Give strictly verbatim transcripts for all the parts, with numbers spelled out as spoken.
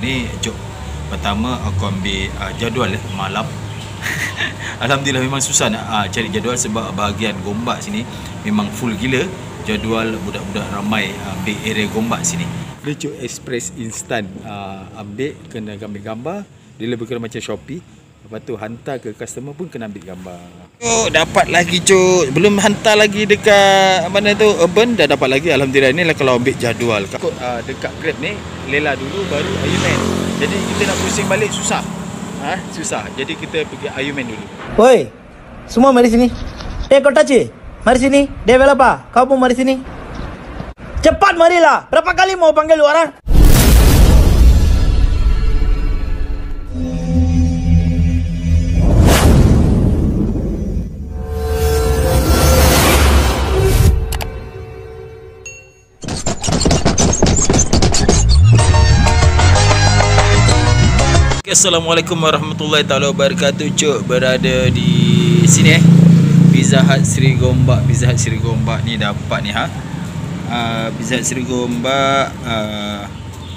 ni, jom. Pertama aku ambil uh, jadual eh, malam. Alhamdulillah memang susah nak uh, cari jadual sebab bahagian Gombak sini memang full gila. Jadual budak-budak ramai uh, ambil area Gombak sini. Dia cuk express instant, uh, ambil kena ambil gambar. Dia lebih kurang macam Shopee. Lepas tu hantar ke customer pun kena ambil gambar. Oh, dapat lagi cuk. Belum hantar lagi dekat mana tu Urban, dah dapat lagi. Alhamdulillah. Inilah kalau ambil jadual. Uh, dekat Grab ni Lela dulu baru Ayuman. Jadi kita nak pusing balik susah. Ha? Susah. Jadi kita pergi Ayuman dulu. Woi, semua mari sini. Eh, Kotaci, mari sini. Developer, kau pun mari sini. Cepat marilah. Berapa kali mau panggil lu orang? Assalamualaikum warahmatullahi taala wabarakatuh. Cuk berada di sini eh. Pizza Hut Seri Gombak. Pizza Hut Seri Gombak ni dapat ni ha. Uh, Pizza Hut Seri Gombak uh,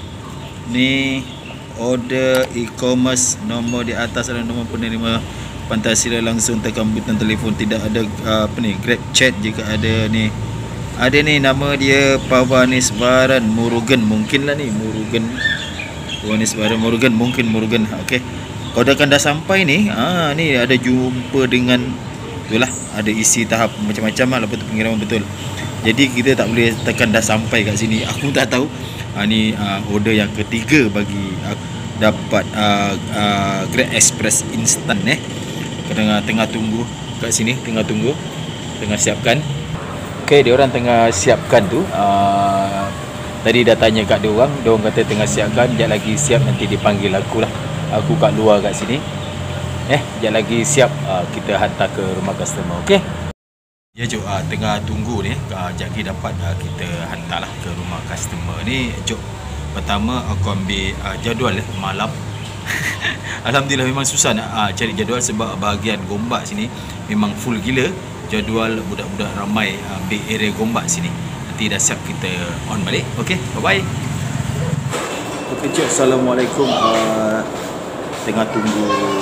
ni order e-commerce, nombor di atas adalah nombor penerima. Pantas sila langsung tekan butang telefon. Tidak ada uh, apa ni Grab chat jika ada ni. Ada ni nama dia Pavanisvaran Murugan, mungkinlah ni Murugan. Wanis barang Morgan, mungkin Morgan. Okey. Kau dah kan dah sampai ni. Ah ni ada jumpa dengan itulah, ada isi tahap macam-macam lah, lepas tu pengiriman betul. Jadi kita tak boleh tekan dah sampai kat sini. Aku tak tahu. Ah ni uh, order yang ketiga bagi uh, dapat uh, uh, Grab Express instant eh. Tengah tengah tunggu kat sini, tengah tunggu, tengah siapkan. Okey, dia orang tengah siapkan tu. Uh, Tadi dah tanya kat dia orang, dia orang kata tengah siapkan, sekejap lagi siap nanti dipanggil aku lah. Aku kat luar kat sini. Eh, sekejap lagi siap, uh, kita hantar ke rumah customer, okey? Ya Jok, uh, tengah tunggu ni, uh, sekejap lagi dapat uh, kita hantar lah ke rumah customer ni. Jok, pertama aku ambil uh, jadual eh, malam. Alhamdulillah memang susah nak uh, cari jadual sebab bahagian Gombak sini memang full gila. Jadual budak-budak ramai uh, ambil area Gombak sini. Dah siap, kita on balik. Okey, bye bye. Okey cik, assalamualaikum. Uh, tengah tunggu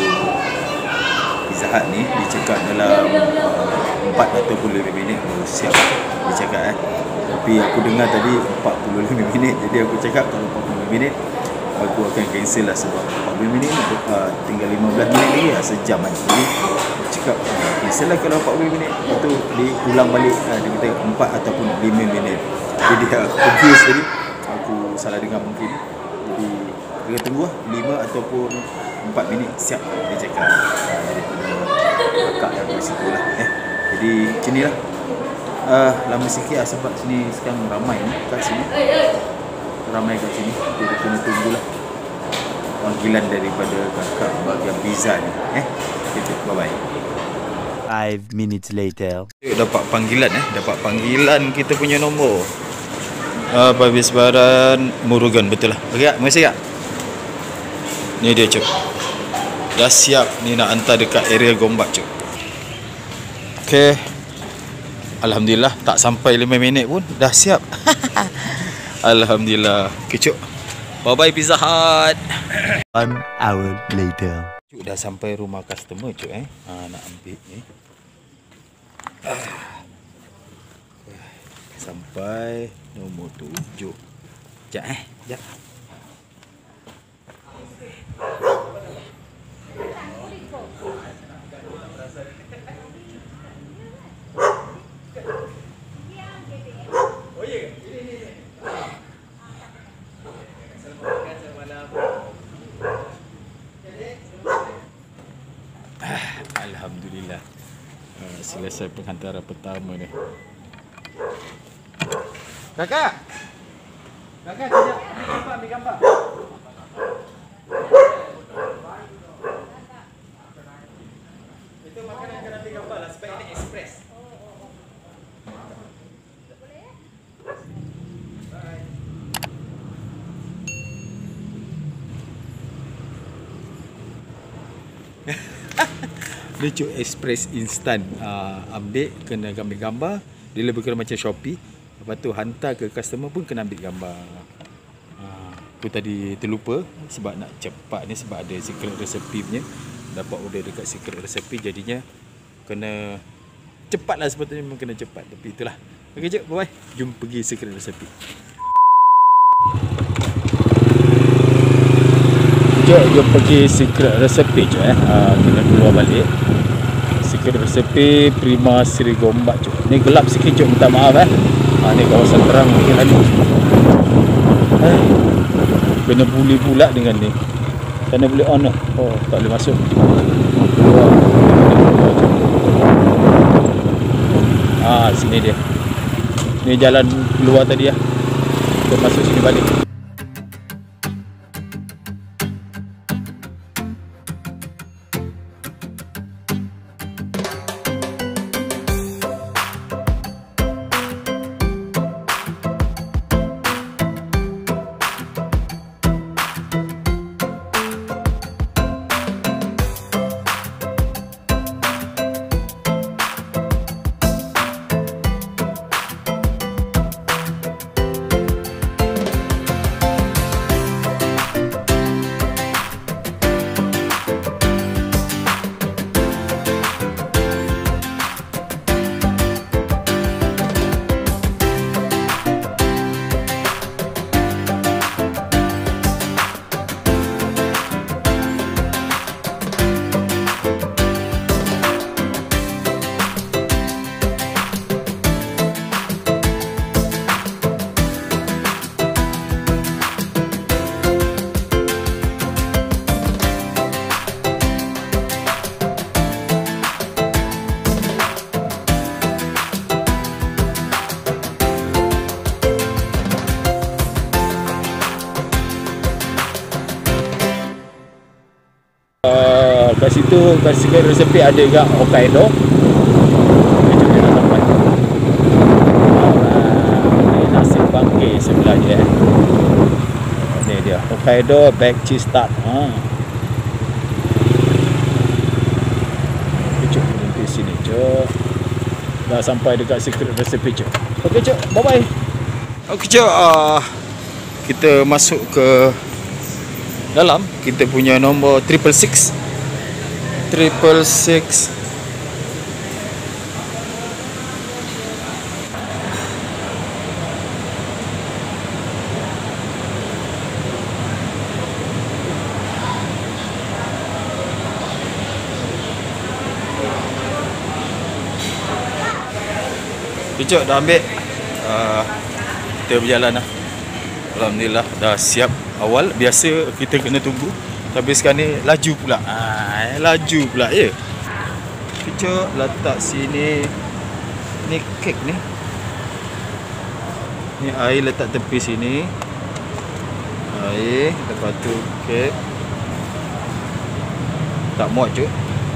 Pizza Hut ni, dia cakap dalam uh, empat atau lima minit baru siap, dia cakap eh. Tapi aku dengar tadi empat puluh lima minit, jadi aku cakap kalau empat puluh lima minit aku akan cancel lah sebab empat puluh minit uh, tinggal lima belas minit lagi lah, sejam kan. Jadi aku cakap uh, cancel lah kalau empat puluh minit. Lepas tu diulang balik, uh, dia kata empat ataupun lima minit. Jadi aku confused tadi, aku salah dengar mungkin. Jadi kita tunggu lah lima ataupun empat minit siap, dia cakap. uh, daripada kakak yang kat situ lah eh. Jadi macam ni lah. uh, lama sikit lah sebab sini sekarang ramai ni kat sini, ramai kat sini. Jadi kena tunggulah panggilan daripada kakak bahagian pizza ni eh. Gitu, bye bye. Five minutes later. Dapat panggilan eh, dapat panggilan kita punya nombor. Ah, uh, Pavanisvaran Murugan, betul lah. Okey, terima kasih kak. Ni dia cuk. Dah siap ni nak hantar dekat area Gombak cuk. Okey. Alhamdulillah tak sampai lima minit pun dah siap. Alhamdulillah. Okay, cuk. Bye bye Pizza Hut. One hour later. Cuk dah sampai rumah customer cuk eh. Ha, nak ambil ni. Ah. Sampai nombor tujuh. Sekejap eh. Sekejap. Alhamdulillah, uh, selesai penghantaran pertama ni. Kakak, kakak sekejap, ambil gambar, ambil gambar. Itu makanan kena ambil gambar lah sebab ini express. Dia cuk express instant, uh, ambil kena ambil gambar. Dia lebih kurang macam Shopee. Lepas tu hantar ke customer pun kena ambil gambar. uh, Aku tadi terlupa sebab nak cepat ni, sebab ada secret recipe punya. Dapat order dekat secret recipe, jadinya kena cepat lah, sepatutnya memang kena cepat. Tapi itulah. Ok cik, bye bye. Jom pergi secret recipe. Cik, jom pergi secret recipe cik eh. Ha, kita keluar balik. Secret recipe Prima Sri Gombak cik. Ni gelap sikit cik, minta maaf eh. Ha, ni kawasan terang mungkin lagi. Eh, kena buli pula dengan ni. Kena boleh on lah. Oh, tak boleh masuk. Keluar. Ah, sini dia. Ni jalan keluar tadi lah. Kita masuk sini balik. Uh, kat situ, kat secret recipe ada juga Hokkaido. Jom kita sampai. Alright, nasi bangkai sebelah je eh. Ni dia Hokkaido Baked Cheese Tart. Ha. Cuk, berhenti sini cuk. Dah sampai dekat secret recipe cuk. Okey cuk, bye bye. Okey cuk, uh, kita masuk ke dalam. Kita punya nombor triple six triple six. Cuk, dah ambil. uh, Kita berjalan lah. Alhamdulillah dah siap. Awal biasa kita kena tunggu, tapi sekarang ni laju pula. Ah, laju pula ya. Cuk, letak sini. Ni kek ni. Ni air letak tepi sini. Air, lepas tu kek. Tak muat cuk.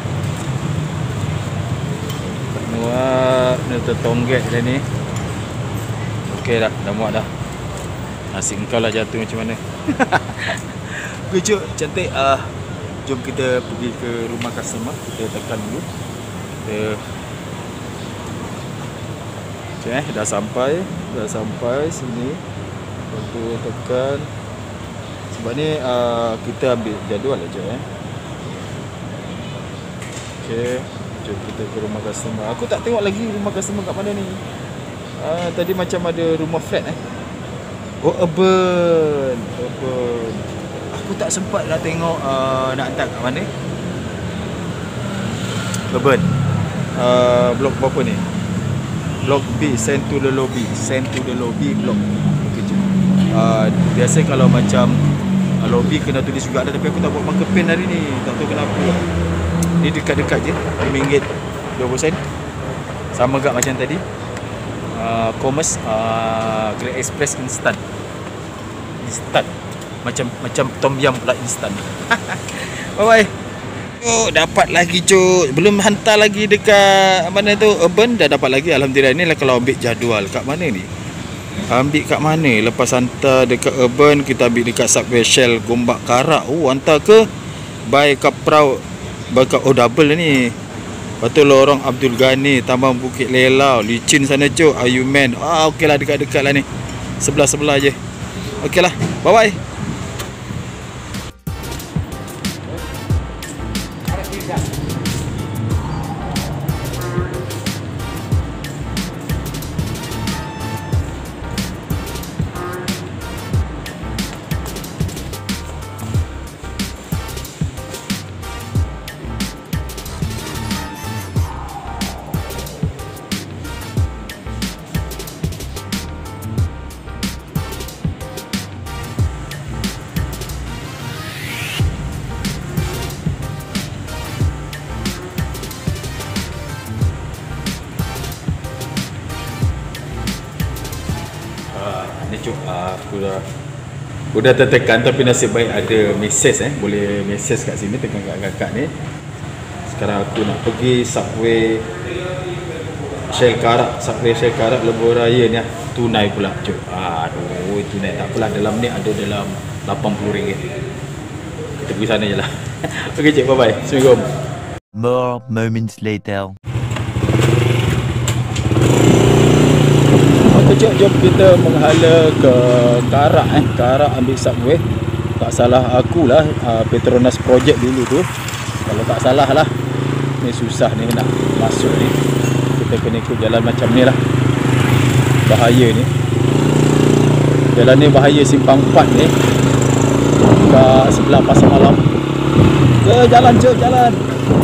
Tak muat. Ni tertonggek dah ni. Okey dah, dah muat dah. Nasi engkau lah jatuh macam mana. Okay cuk, cantik. uh, Jom kita pergi ke rumah customer. Kita tekan dulu. Kita cuk, eh, dah sampai. Dah sampai sini. Lepas tu tekan. Sebab ni uh, kita ambil jadual lah cuk eh. Okay, jom kita ke rumah customer. Aku tak tengok lagi rumah customer kat mana ni. uh, Tadi macam ada rumah flat eh. Oh, urban. Urban. Aku tak sempat nak tengok uh, nak hantar kat mana. Urban. Uh, blok berapa ni? Blok B, send to the lobby. Send to the lobby blok. Okay, uh, biasa kalau macam uh, lobby kena tulis juga ada, tapi aku tak buat marker pen hari ni. Tak tahu kenapa. Ni dekat-dekat je. lima ringgit dua puluh sen. Sama gak macam tadi. Uh, commerce uh, Great Express instant. Instant. Macam macam tom yum pula instant. Bye bye. Oh, dapat lagi cuk. Belum hantar lagi dekat mana tu, urban dah dapat lagi. Alhamdulillah. Ni lah kalau ambil jadual kat mana ni. Ambil kat mana? Lepas hantar dekat urban, kita ambil dekat Subway Shell Gombak Karak. Oh, hantar ke by Kaprau. Oh, double ni. Lepas tu lorong Abdul Ghani, Tambang Bukit Lelau, licin sana cuk, Ayuman. Ah, okey lah, dekat-dekat lah ni. Sebelah-sebelah je. Okey lah, bye bye. aku dah udah tertekan, tapi nasib baik ada mesej eh, boleh mesej kat sini, tekan kat kakak ni. Sekarang aku nak pergi subway Shell Karak, subway Shell Karak Lebuh Raya ni. Tunai pula cuk. Aduh, tunai tak apalah, dalam ni ada dalam lapan puluh ringgit. Kita pergi sana je lah. Okey cik, bye bye. Assalamualaikum. More moments later. Okey cik, jom kita menghala ke Karak eh. Karak ambil subway. Tak salah akulah, uh, Petronas Project dulu tu. Kalau tak salah lah. Ni susah ni nak masuk ni. Kita kena ikut jalan macam ni lah. Bahaya ni. Jalan ni bahaya, simpang empat ni. Kat sebelah pasar malam. Ke jalan je, jalan.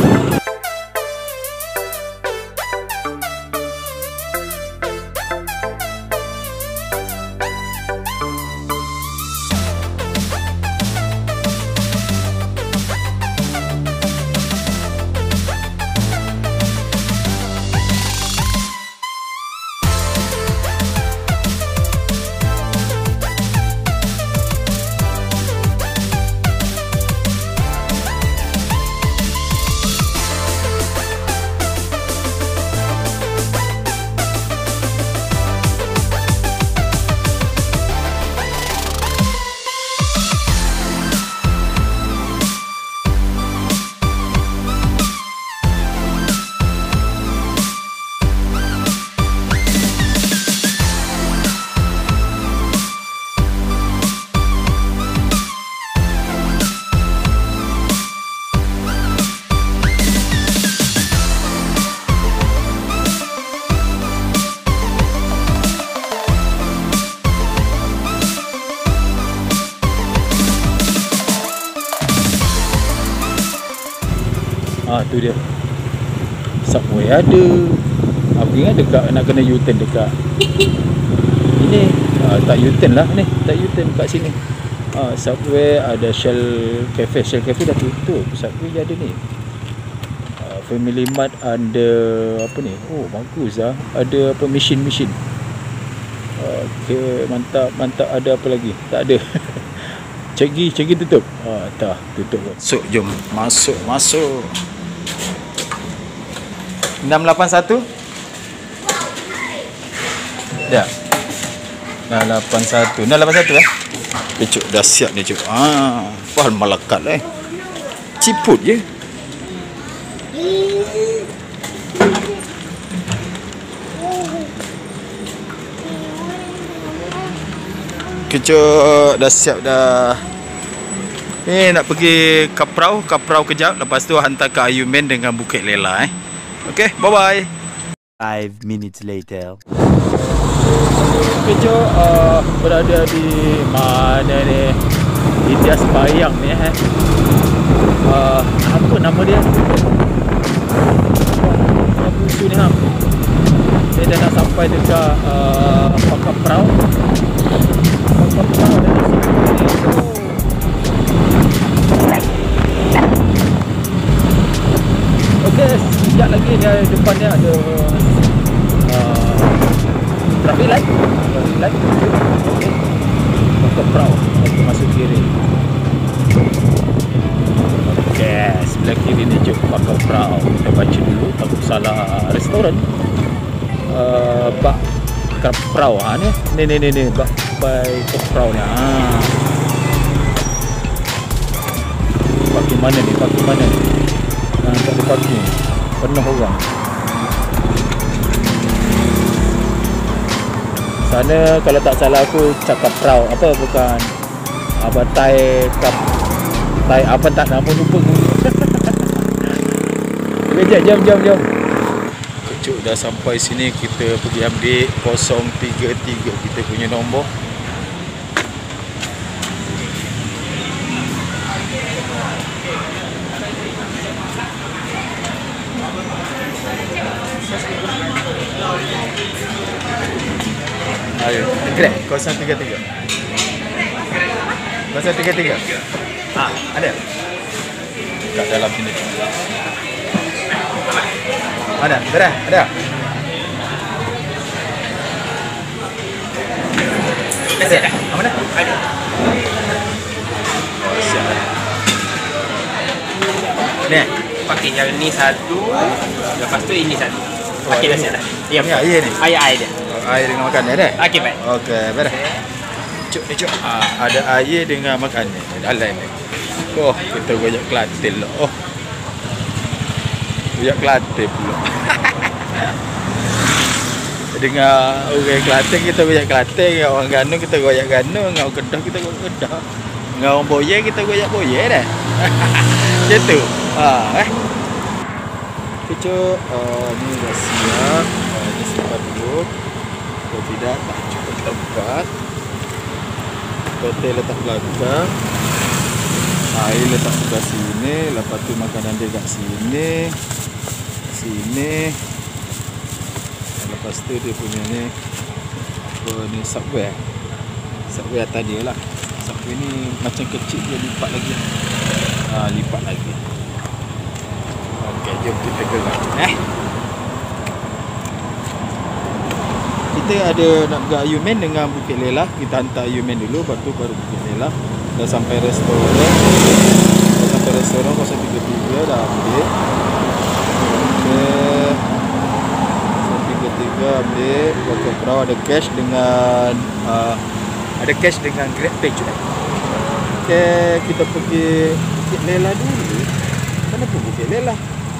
Ah tu dia. Subway ada. Aku ingat dekat nak kena U-turn dekat ini. Ah, tak U-turn lah ni. Tak U-turn kat sini. Ah, Subway ada Shell Cafe. Shell Cafe dah tutup. Subway ada ni. Ah, Family Mart ada apa ni? Oh bagus lah. Ada apa, mesin-mesin. Okey, mantap, mantap. Ada apa lagi? Tak ada. Cegi, Cegi tutup. Ah, tak, tutup. So, jom masuk, masuk. enam lapan satu. Dah. enam lapan satu. enam lapan satu eh. Eh, cuk, dah siap ni, cuk. Ah, faham malakat lah eh. Ciput je. Kecuk, dah siap dah. Ni nak pergi Kaprau, Kaprau kejap. Lepas tu hantar ke Ayumen dengan Bukit Lela eh. Okay, bye bye. Five minutes later. Kecuk, uh, berada di mana ni? India Sembayang ni eh. Uh, apa nama dia? Apa tu ni ha? Dia dah nak sampai dekat uh, Kaprau. Kaprau dah di sini. Okey, sekejap lagi dia depan dia ada uh, traffic light. Traffic light. Okey. Kaprau, aku masuk kiri. Okey, sebelah kiri ni je Kaprau. Kita baca dulu, takut salah restoran. Uh, Bak Kaprau ha ni. Ni ni ni ni Bak Bai Kaprau ni. Ha. Parking mana ni? Parking mana ni? Ha, tak ada parking. Penuh orang. Sana kalau tak salah aku cakap Kaprau. Apa bukan? Apa Tai Kap Tai apa tak nama lupa aku. Okey, jom jom jom. Kecuk dah sampai sini, kita pergi ambil kosong tiga tiga kita punya nombor. Ayo, Grab kosong tiga tiga. kosong tiga tiga. Ah, ada. Kat dalam sini. Mana? Ada? Ada? Ada dah. Mana? Ada. Oh, siap. Ni, Pakai yang ni satu, lepas tu ini satu. Pakai dah siap dah. Ya, ni air ni. Air air dia. Oh, air dengan makan ni ada? Okey, baik. Okey, beres. Cuk ni cuk. Ah, ada air dengan makan ni. Dalam ni. Oh, kita goyak Kelantan lah. Oh. Goyak Kelantan pula. Dengan orang Kelantan kita goyak Kelantan, dengan orang Ganu kita goyak Ganu, dengan orang Kedah kita goyak Kedah. Dengan orang Boye kita goyak Boye dah. Macam tu. Ha, eh. Kecuk, uh, ni dah siap. Uh, ni simpan dulu. Kalau tidak, tak cukup tempat. Kotel letak belakang. Air letak sebelah sini. Lepas tu makanan dia kat sini. Sini. Lepas tu dia punya ni apa ni, subway. Subway atas dia lah. Subway ni macam kecil dia, lipat lagi. Ha, lipat lagi. Okey, jom kita gerak eh. Kita ada nak pergi Ayumen dengan Bukit Lela. Kita hantar Ayumen dulu, lepas tu baru Bukit Lela. Dah sampai restoran. Dah sampai restoran kosong tiga tiga dah ambil. Okey. kosong tiga tiga ambil. Waktu perahu ada cash dengan uh, ada cash dengan GrabPay juga. Okey, kita pergi Bukit Lela dulu. Kenapa Bukit Lela?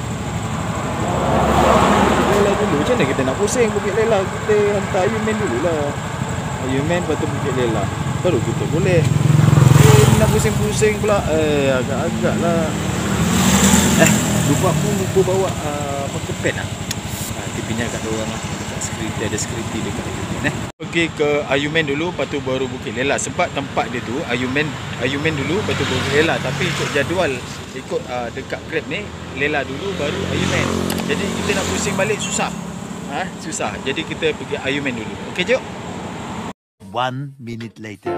Bukit Lela dulu. Macam mana kita nak pusing Bukit Lela? Kita hantar Ayumen dulu lah. Ayumen lepas tu Bukit Lela. Baru kita boleh. Eh, nak pusing-pusing pula. Eh, agak-agak lah. Eh, lupa aku lupa bawa uh, pakai pen lah. Ha, kita pinjam kat diorang lah. Dekat security, ada security dekat Ayumen eh. Pergi ke Ayumen dulu, lepas tu baru Bukit Lela. Sebab tempat dia tu Ayumen Ayumen dulu, lepas tu Bukit Lela. Tapi ikut jadual, ikut uh, dekat Grab ni, Lela dulu baru Ayumen. Jadi kita nak pusing balik susah. Ha, susah. Jadi kita pergi Ayumen dulu. Okey, jom. One minute later.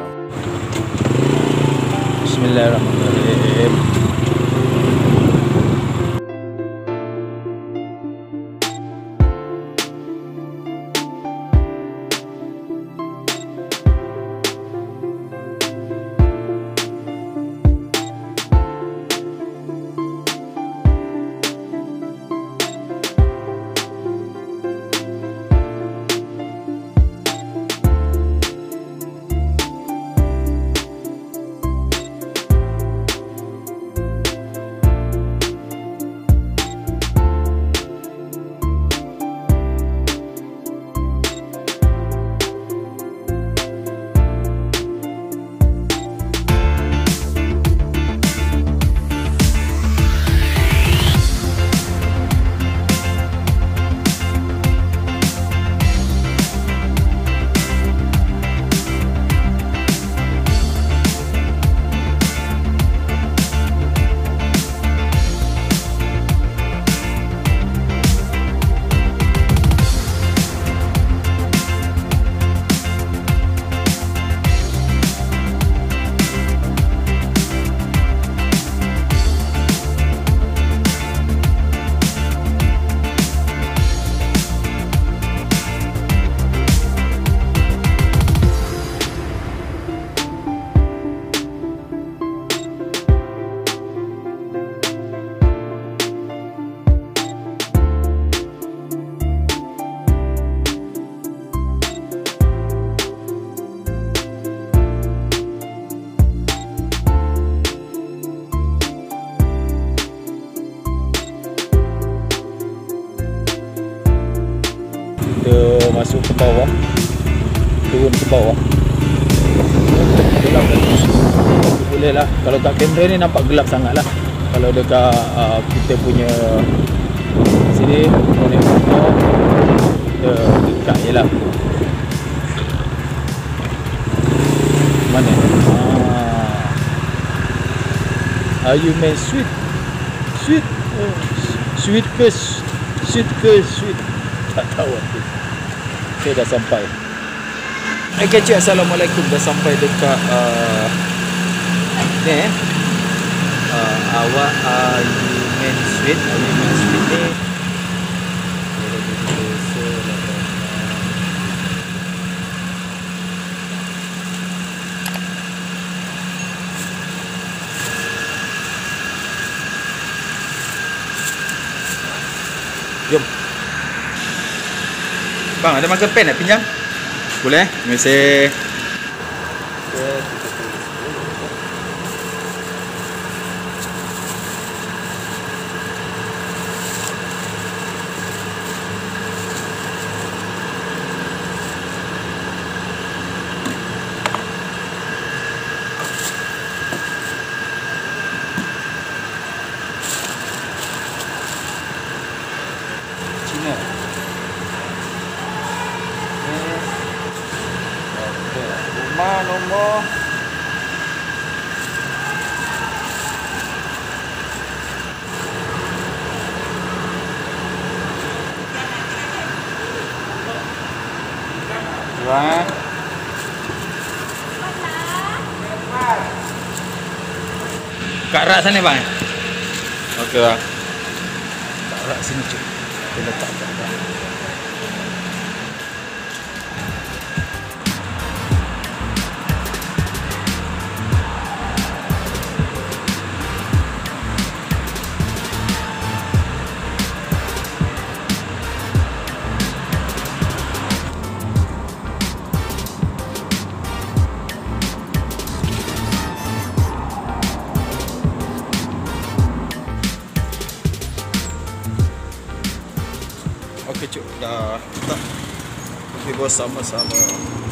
Bismillahirrahmanirrahim. Kita masuk ke bawah, turun ke bawah. Gelap dah. Boleh lah. Kalau kat kamera ni nampak gelap sangat lah. Kalau dekat uh, kita punya sini, konek motor, kita dekat je lah. Mana? Ah. Ayumen sweet. Sweet. Oh. Sweet ke sweet ke sweet? Tak tahu aku. Saya dah sampai. Okay, cik, assalamualaikum. Dah sampai dekat uh, ni eh. Uh, awak Ayumen Sweet. Ayumen Sweet ni Jom. Bang, ada marker pen nak pinjam? Boleh? Terima kasih. Cina. Rumah nombor dua. Kat rak sana bang. Okey bang. Kat rak sini cik. Kita letak kat rak. Okey cuk, dah tak. Okey bos, sama-sama.